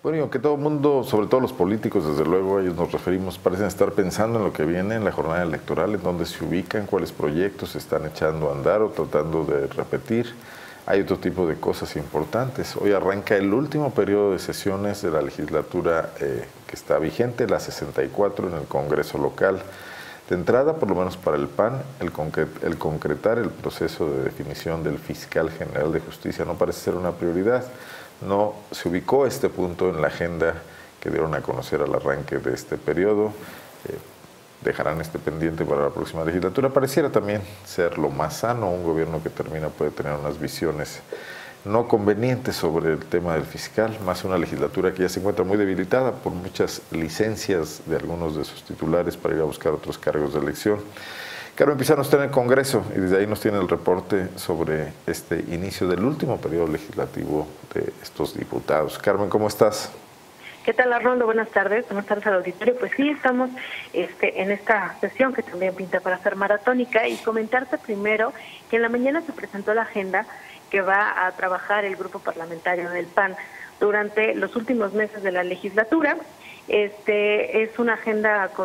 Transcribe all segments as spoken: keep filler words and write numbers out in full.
Bueno, y aunque todo el mundo, sobre todo los políticos, desde luego, ellos nos referimos, parecen estar pensando en lo que viene en la jornada electoral, en dónde se ubican, cuáles proyectos se están echando a andar o tratando de repetir. Hay otro tipo de cosas importantes. Hoy arranca el último periodo de sesiones de la legislatura eh, que está vigente, la sesenta y cuatro, en el Congreso local. De entrada, por lo menos para el P A N, el, concret, el concretar el proceso de definición del fiscal general de justicia no parece ser una prioridad. No se ubicó este punto en la agenda que dieron a conocer al arranque de este periodo. Eh, dejarán este pendiente para la próxima legislatura. Pareciera también ser lo más sano. Un gobierno que termina puede tener unas visiones no convenientes sobre el tema del fiscal, más una legislatura que ya se encuentra muy debilitada por muchas licencias de algunos de sus titulares para ir a buscar otros cargos de elección. Carmen Pizarro está en el Congreso y desde ahí nos tiene el reporte sobre este inicio del último periodo legislativo de estos diputados. Carmen, ¿cómo estás? ¿Qué tal, Arnoldo? Buenas tardes. Buenas tardes al auditorio. Pues sí, estamos este, en esta sesión que también pinta para ser maratónica, y comentarte primero que en la mañana se presentó la agenda que va a trabajar el grupo parlamentario del P A N durante los últimos meses de la legislatura. Este es una agenda con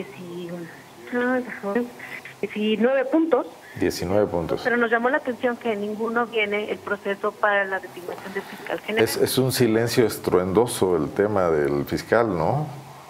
diecinueve puntos. diecinueve puntos. Pero nos llamó la atención que en ninguno viene el proceso para la designación del fiscal general. Es, es un silencio estruendoso el tema del fiscal, ¿no?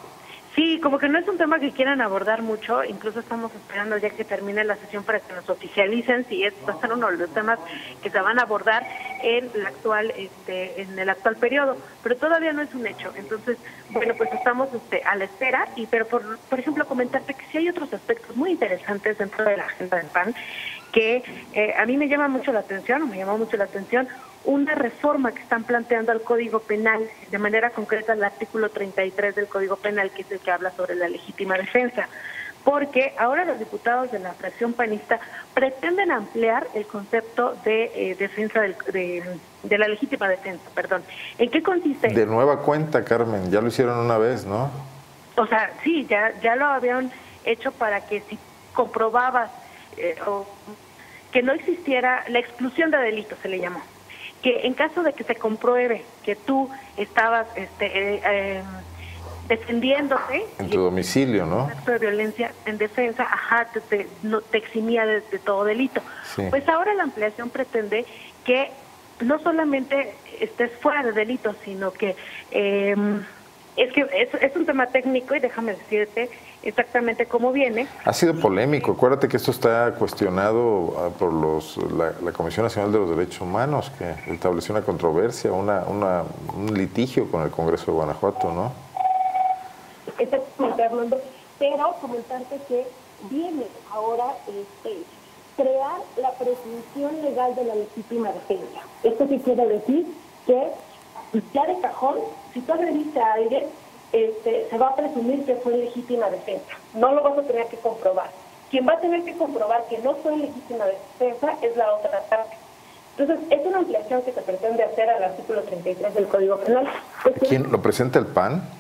Sí, como que no es un tema que quieran abordar mucho. Incluso estamos esperando ya que termine la sesión para que nos oficialicen si es va a ser uno de los temas que se van a abordar en el actual este en el actual periodo, pero todavía no es un hecho. Entonces, bueno, pues estamos este a la espera. Y pero por por ejemplo comentarte que sí hay otros aspectos muy interesantes dentro de la agenda del P A N que eh, a mí me llama mucho la atención, o me llamó mucho la atención una reforma que están planteando al Código Penal, de manera concreta el artículo treinta y tres del Código Penal, que es el que habla sobre la legítima defensa, porque ahora los diputados de la fracción panista pretenden ampliar el concepto de eh, defensa del, de, de la legítima defensa, perdón. ¿En qué consiste? De nueva cuenta, Carmen, ya lo hicieron una vez, ¿no? O sea, sí, ya, ya lo habían hecho para que si comprobabas eh, o que no existiera la exclusión de delitos, se le llamó, que en caso de que se compruebe que tú estabas este, eh, eh, defendiéndote en tu domicilio, ¿no? Acto de violencia en defensa, ajá, te, te, no, te eximía de, de todo delito. Sí. Pues ahora la ampliación pretende que no solamente estés fuera de delito, sino que eh, es que es, es un tema técnico, y déjame decirte exactamente cómo viene. Ha sido polémico. Acuérdate que esto está cuestionado por los la, la Comisión Nacional de los Derechos Humanos, que estableció una controversia, una, una un litigio con el Congreso de Guanajuato, ¿no? Exactamente, Armando. Pero comentarte que viene ahora este, crear la presunción legal de la legítima defensa. Esto sí quiere decir que ya de cajón, si tú agrediste a alguien, Este, se va a presumir que fue legítima defensa. No lo vas a tener que comprobar. Quien va a tener que comprobar que no fue legítima defensa es la otra parte. Entonces, es una ampliación que se pretende hacer al artículo treinta y tres del Código Penal. ¿Quién lo presenta el P A N?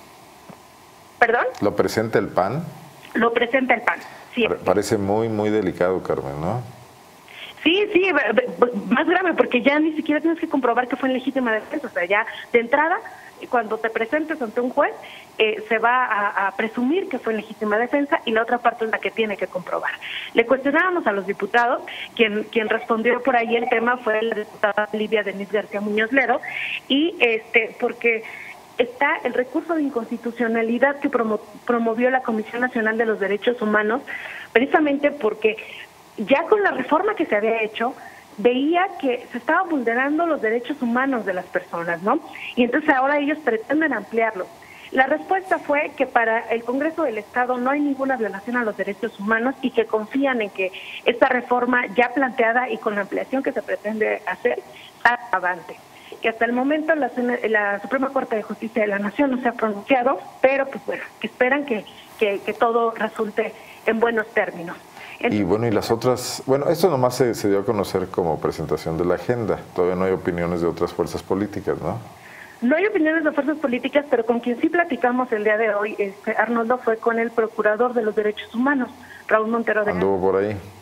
¿Perdón? ¿Lo presenta el P A N? Lo presenta el P A N, sí. Parece muy, muy delicado, Carmen, ¿no? Sí, sí, más grave, porque ya ni siquiera tienes que comprobar que fue en legítima defensa. O sea, ya de entrada, cuando te presentes ante un juez, eh, se va a, a presumir que fue en legítima defensa, y la otra parte es la que tiene que comprobar. Le cuestionábamos a los diputados, quien quien respondió por ahí el tema fue la diputada Livia Denise García Muñoz Ledo, y este porque está el recurso de inconstitucionalidad que promo, promovió la Comisión Nacional de los Derechos Humanos, precisamente porque ya con la reforma que se había hecho, veía que se estaban vulnerando los derechos humanos de las personas, ¿no? Y entonces ahora ellos pretenden ampliarlo. La respuesta fue que para el Congreso del Estado no hay ninguna violación a los derechos humanos, y que confían en que esta reforma ya planteada y con la ampliación que se pretende hacer, está avante. Que hasta el momento la, la Suprema Corte de Justicia de la Nación no se ha pronunciado, pero pues bueno, que esperan que, que, que todo resulte en buenos términos. Y bueno, y las otras, bueno, esto nomás se, se dio a conocer como presentación de la agenda, todavía no hay opiniones de otras fuerzas políticas, ¿no? No hay opiniones de fuerzas políticas, pero con quien sí platicamos el día de hoy, este, Arnoldo, fue con el Procurador de los Derechos Humanos, Raúl Montero de Anduvo por ahí.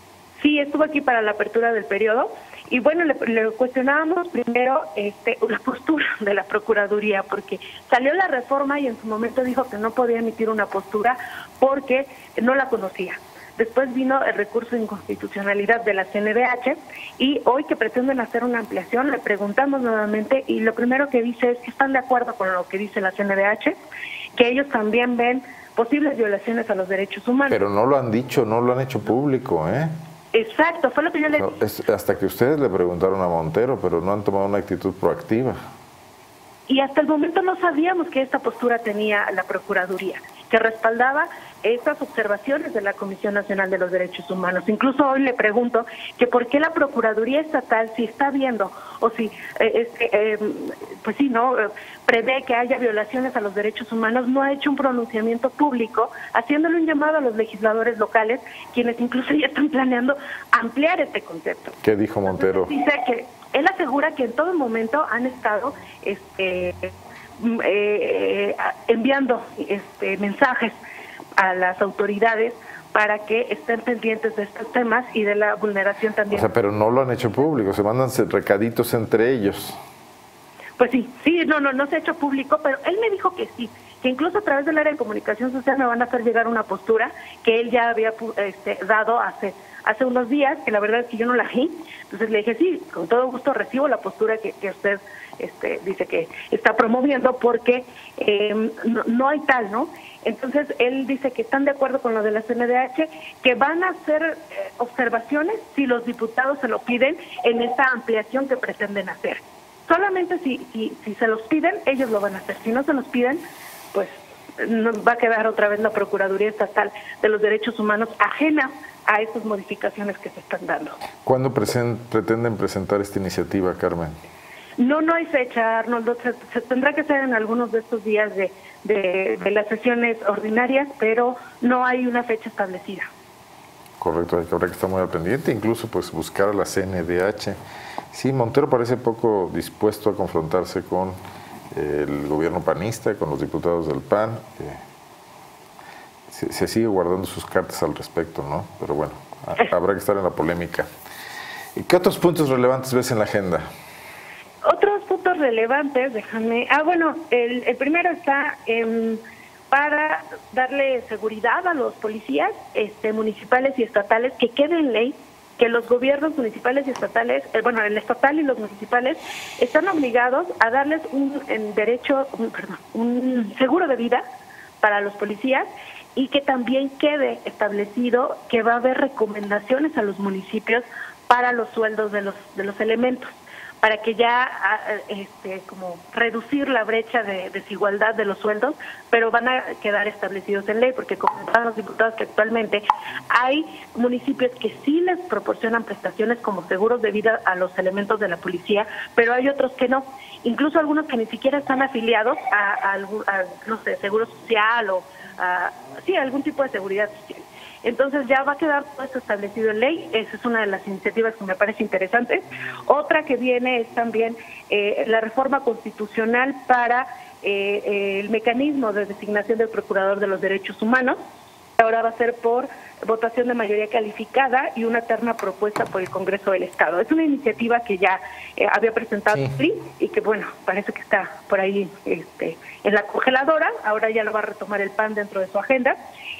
Sí, estuvo aquí para la apertura del periodo. Y bueno, le, le cuestionábamos primero este, la postura de la Procuraduría, porque salió la reforma y en su momento dijo que no podía emitir una postura porque no la conocía. Después vino el recurso de inconstitucionalidad de la C N D H y hoy que pretenden hacer una ampliación le preguntamos nuevamente y lo primero que dice es que están de acuerdo con lo que dice la C N D H, que ellos también ven posibles violaciones a los derechos humanos. Pero no lo han dicho, no lo han hecho público, ¿eh? Exacto, fue lo que yo le no, dije. Es hasta que ustedes le preguntaron a Montero, pero no han tomado una actitud proactiva. Y hasta el momento no sabíamos que esta postura tenía la Procuraduría, que respaldaba estas observaciones de la Comisión Nacional de los Derechos Humanos. Incluso hoy le pregunto que por qué la Procuraduría Estatal, si está viendo o si, eh, eh, pues sí, no eh, prevé que haya violaciones a los derechos humanos, no ha hecho un pronunciamiento público, haciéndole un llamado a los legisladores locales, quienes incluso ya están planeando ampliar este concepto. ¿Qué dijo Montero? Entonces, dice que él asegura que en todo momento han estado este, eh, enviando este, mensajes a las autoridades para que estén pendientes de estos temas y de la vulneración también. O sea, pero no lo han hecho público, se mandan recaditos entre ellos. Pues sí, sí, no, no, no se ha hecho público, pero él me dijo que sí, que incluso a través del área de comunicación social me van a hacer llegar una postura que él ya había este, dado hace hace unos días, que la verdad es que yo no la vi. Entonces le dije, sí, con todo gusto recibo la postura que, que usted este, dice que está promoviendo, porque eh, no, no hay tal, ¿no? Entonces él dice que están de acuerdo con lo de la C N D H, que van a hacer eh, observaciones si los diputados se lo piden en esta ampliación que pretenden hacer. Solamente si, si, si se los piden, ellos lo van a hacer. Si no se los piden, pues no, va a quedar otra vez la Procuraduría Estatal de los Derechos Humanos ajena a estas modificaciones que se están dando. ¿Cuándo presen, pretenden presentar esta iniciativa, Carmen? No, no hay fecha, Arnoldo. Se, se tendrá que ser en algunos de estos días de, de, de las sesiones ordinarias, pero no hay una fecha establecida. Correcto, habrá que estar muy al pendiente, incluso pues buscar a la C N D H. Sí, Montero parece poco dispuesto a confrontarse con eh, el gobierno panista, con los diputados del P A N. Eh, se, se sigue guardando sus cartas al respecto, ¿no? Pero bueno, a, habrá que estar en la polémica. ¿Y qué otros puntos relevantes ves en la agenda? Otros puntos relevantes, déjame... Ah, bueno, el, el primero está eh, para darle seguridad a los policías este, municipales y estatales, que quede en ley que los gobiernos municipales y estatales, eh, bueno, el estatal y los municipales, están obligados a darles un en derecho, un, perdón, un seguro de vida para los policías, y que también quede establecido que va a haber recomendaciones a los municipios para los sueldos de los de los elementos, para que ya este como reducir la brecha de desigualdad de los sueldos, pero van a quedar establecidos en ley, porque comentaban los diputados que actualmente hay municipios que sí les proporcionan prestaciones como seguros de vida a los elementos de la policía, pero hay otros que no, incluso algunos que ni siquiera están afiliados a, a, a no sé, seguro social o a, sí, algún tipo de seguridad social. Entonces ya va a quedar todo esto establecido en ley. Esa es una de las iniciativas que me parece interesante. Otra que viene es también eh, la reforma constitucional para eh, eh, el mecanismo de designación del Procurador de los Derechos Humanos. Ahora va a ser por votación de mayoría calificada y una terna propuesta por el Congreso del Estado. Es una iniciativa que ya eh, había presentado sí. P R I y que, bueno, parece que está por ahí este, en la congeladora. Ahora ya lo va a retomar el P A N dentro de su agenda.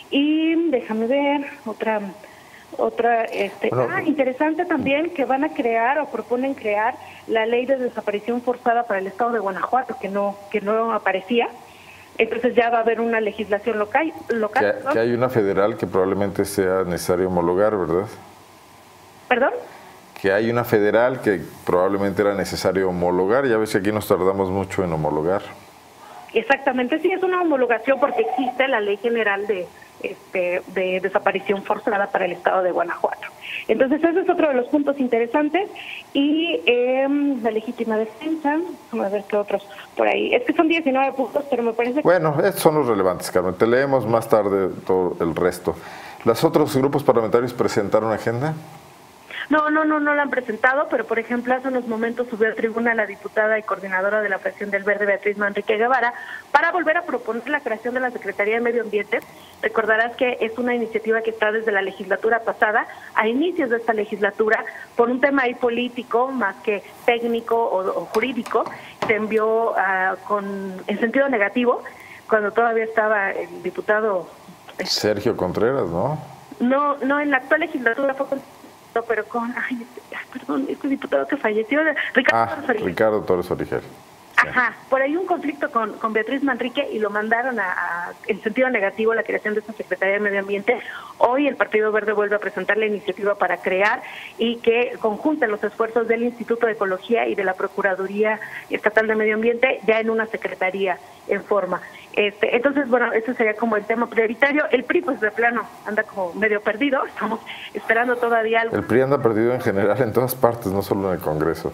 Y déjame ver, otra, otra este, bueno, ah, interesante también, que van a crear o proponen crear la ley de desaparición forzada para el Estado de Guanajuato, que no, que no aparecía. Entonces ya va a haber una legislación local. local que, ¿no? que hay una federal que probablemente sea necesario homologar, ¿verdad? ¿Perdón? Que hay una federal que probablemente era necesario homologar. Ya ves que aquí nos tardamos mucho en homologar. Exactamente, sí, es una homologación porque existe la Ley General de, este, de Desaparición Forzada para el Estado de Guanajuato. Entonces ese es otro de los puntos interesantes. Y eh, la legítima defensa, vamos a ver qué otros por ahí. Es que son diecinueve puntos, pero me parece que... Bueno, estos son los relevantes, Carmen. Te leemos más tarde todo el resto. ¿Los otros grupos parlamentarios presentaron agenda? No, no, no, no la han presentado, pero por ejemplo hace unos momentos subió a tribuna la diputada y coordinadora de la fracción del Verde, Beatriz Manrique Guevara, para volver a proponer la creación de la Secretaría de Medio Ambiente. Recordarás que es una iniciativa que está desde la legislatura pasada, a inicios de esta legislatura, por un tema ahí político, más que técnico o, o jurídico, se envió uh, con en sentido negativo, cuando todavía estaba el diputado... Sergio Contreras, ¿no? No, no, en la actual legislatura fue con... pero con, ay, este, ay, perdón, este diputado que falleció, Ricardo ah, Torres Origel. Ricardo Torres Origel. Sí. Ajá, por ahí un conflicto con, con Beatriz Manrique y lo mandaron a, a, en sentido negativo, la creación de esta Secretaría de Medio Ambiente. Hoy el Partido Verde vuelve a presentar la iniciativa para crear y que conjunten los esfuerzos del Instituto de Ecología y de la Procuraduría Estatal de Medio Ambiente ya en una secretaría en forma. Este, entonces, bueno, ese sería como el tema prioritario. El P R I, pues de plano, anda como medio perdido. Estamos esperando todavía algo. El P R I anda perdido en general en todas partes, no solo en el Congreso.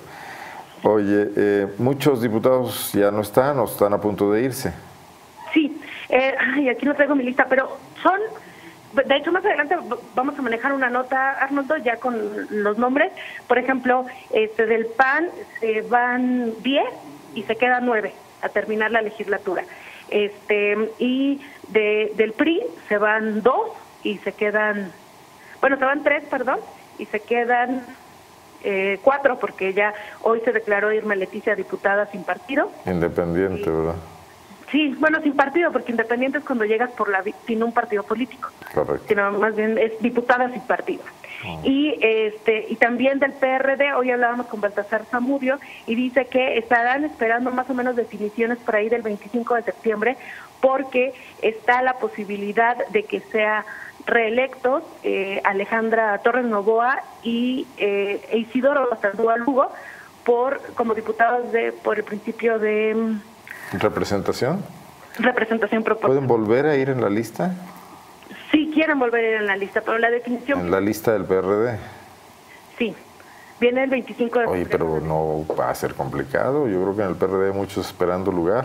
Oye, eh, muchos diputados ya no están o están a punto de irse. Sí, eh, ay, aquí no traigo mi lista, pero son, de hecho más adelante vamos a manejar una nota, Arnoldo, ya con los nombres. Por ejemplo, este del P A N se van diez y se quedan nueve a terminar la legislatura. Este y de, del P R I se van dos y se quedan, bueno, se van tres, perdón, y se quedan eh, cuatro, porque ya hoy se declaró Irma Leticia diputada sin partido. Independiente, y, ¿verdad? Sí, bueno, sin partido, porque independiente es cuando llegas por la sin un partido político. Correcto. Sino más bien es diputada sin partido. Oh. Y este y también del P R D, hoy hablábamos con Baltasar Zamudio y dice que estarán esperando más o menos definiciones por ahí del veinticinco de septiembre, porque está la posibilidad de que sea reelectos eh, Alejandra Torres Novoa y eh, Isidoro Saldúa Lugo por como diputados de por el principio de representación. Representación proporcional. ¿Pueden volver a ir en la lista? Sí, quieren volver a ir en la lista, pero la definición... ¿En la lista del P R D? Sí, viene el veinticinco de Oye, pero no va a ser complicado. Yo creo que en el P R D hay muchos esperando lugar.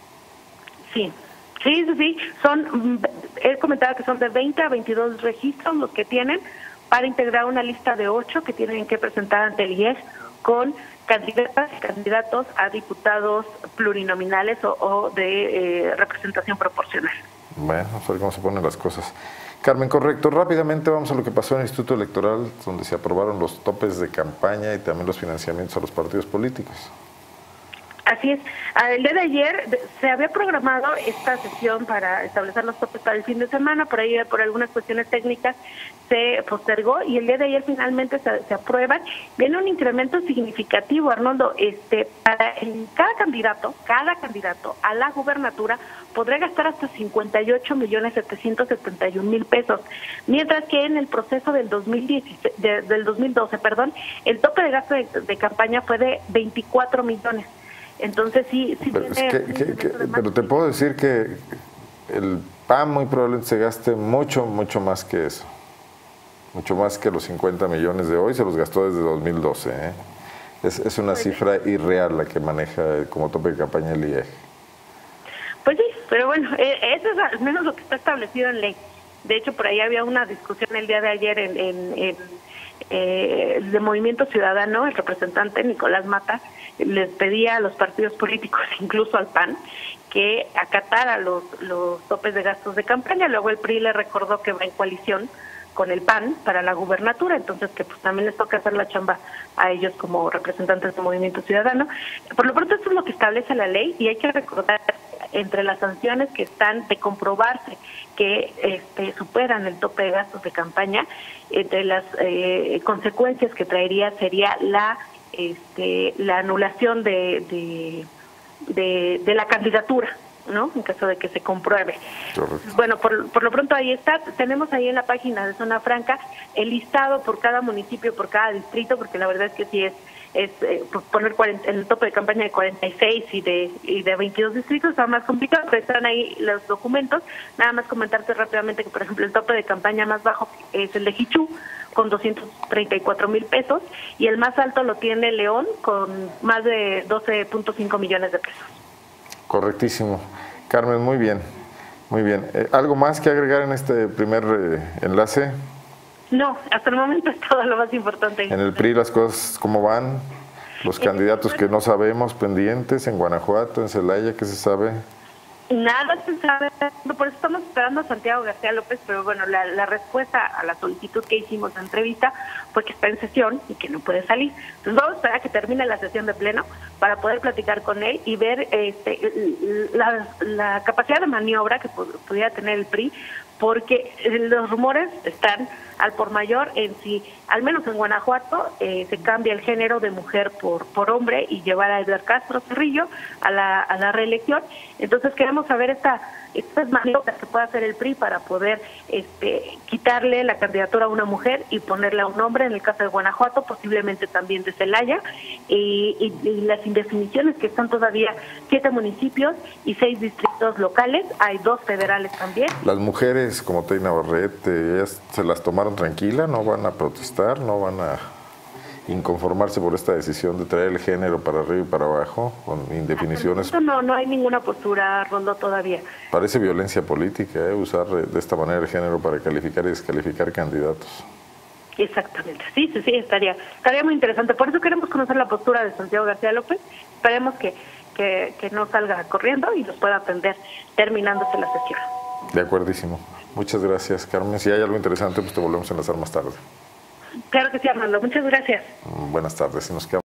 Sí, sí, sí, sí. Son, he comentado que son de veinte a veintidós registros los que tienen para integrar una lista de ocho que tienen que presentar ante el I E S con candidatas y candidatos a diputados plurinominales o, o de eh, representación proporcional. Bueno, vamos a ver cómo se ponen las cosas. Carmen, correcto. Rápidamente vamos a lo que pasó en el Instituto Electoral, donde se aprobaron los topes de campaña y también los financiamientos a los partidos políticos. Así es. El día de ayer se había programado esta sesión para establecer los topes para el fin de semana, por ahí por algunas cuestiones técnicas se postergó y el día de ayer finalmente se, se aprueban. Viene un incremento significativo, Arnoldo, este para en cada candidato, cada candidato a la gubernatura podrá gastar hasta cincuenta y ocho millones setecientos setenta y un mil pesos, mientras que en el proceso del dos mil dieciséis, de, del dos mil doce, perdón, el tope de gasto de, de campaña fue de veinticuatro millones. Entonces sí, sí pero, tiene, que, que, que, pero te puedo decir que el P A N muy probablemente se gaste mucho, mucho más que eso. Mucho más que los cincuenta millones de hoy, se los gastó desde dos mil doce. ¿eh? Es, es una cifra irreal la que maneja como tope de campaña el I E G. Pues sí, pero bueno, eso es al menos lo que está establecido en ley. De hecho, por ahí había una discusión el día de ayer en, en, en eh, de Movimiento Ciudadano, el representante Nicolás Mata les pedía a los partidos políticos, incluso al P A N, que acatara los, los topes de gastos de campaña. Luego el P R I le recordó que va en coalición con el P A N para la gubernatura, entonces que pues también les toca hacer la chamba a ellos como representantes del Movimiento Ciudadano. Por lo pronto esto es lo que establece la ley y hay que recordar entre las sanciones que están de comprobarse que este, superan el tope de gastos de campaña, entre las eh, consecuencias que traería sería la este, la anulación de, de, de, de la candidatura, ¿no? En caso de que se compruebe. Correcto. Bueno, por, por lo pronto ahí está. Tenemos ahí en la página de Zona Franca el listado por cada municipio, por cada distrito, porque la verdad es que sí es es eh, poner cuarenta, el tope de campaña de cuarenta y seis y de y de veintidós distritos está más complicado, pero están ahí los documentos. Nada más comentarte rápidamente que, por ejemplo, el tope de campaña más bajo es el de Jichú, con doscientos treinta y cuatro mil pesos, y el más alto lo tiene León, con más de doce punto cinco millones de pesos. Correctísimo. Carmen, muy bien, muy bien. Eh, ¿Algo más que agregar en este primer eh, enlace? No, hasta el momento es todo lo más importante. En el P R I las cosas, ¿cómo van? Los candidatos que no sabemos, pendientes, en Guanajuato, en Celaya, ¿qué se sabe? Nada se sabe, por eso estamos esperando a Santiago García López, pero bueno, la, la respuesta a la solicitud que hicimos en la entrevista fue que está en sesión y que no puede salir. Entonces vamos a esperar a que termine la sesión de pleno para poder platicar con él y ver este, la, la capacidad de maniobra que pudiera tener el P R I, porque los rumores están al por mayor en si, al menos en Guanajuato, eh, se cambia el género de mujer por por hombre y llevar a Edgar Castro Cerrillo a la, a la reelección. Entonces queremos saber esta estas maniobras que puede hacer el P R I para poder este, quitarle la candidatura a una mujer y ponerle a un hombre, en el caso de Guanajuato, posiblemente también de Celaya, y, y, y las indefiniciones que están todavía siete municipios y seis distritos locales, hay dos federales también. Las mujeres como Tey Navarrete, ellas se las tomaron tranquila, no van a protestar, no van a inconformarse por esta decisión de traer el género para arriba y para abajo, con indefiniciones. No, no hay ninguna postura, Rondo, todavía. Parece violencia política, ¿eh? Usar de esta manera el género para calificar y descalificar candidatos. Exactamente, sí, sí, sí, estaría, estaría muy interesante. Por eso queremos conocer la postura de Santiago García López. Esperemos que, que, que no salga corriendo y nos pueda atender terminándose la sesión. De acuerdísimo. Muchas gracias, Carmen. Si hay algo interesante, pues te volvemos a enlazar más tarde. Claro que sí, Armando. Muchas gracias. Buenas tardes. Nos quedamos